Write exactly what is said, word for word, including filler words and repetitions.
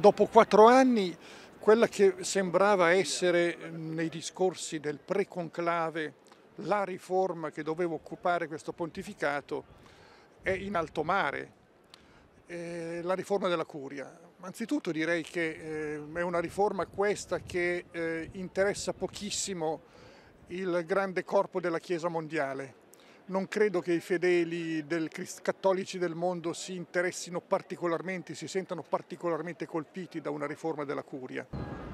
Dopo quattro anni, quella che sembrava essere nei discorsi del pre-conclave la riforma che doveva occupare questo pontificato è in alto mare, eh, la riforma della curia. Anzitutto direi che eh, è una riforma questa che eh, interessa pochissimo il grande corpo della Chiesa mondiale. Non credo che i fedeli del, cattolici del mondo si interessino particolarmente, si sentano particolarmente colpiti da una riforma della curia.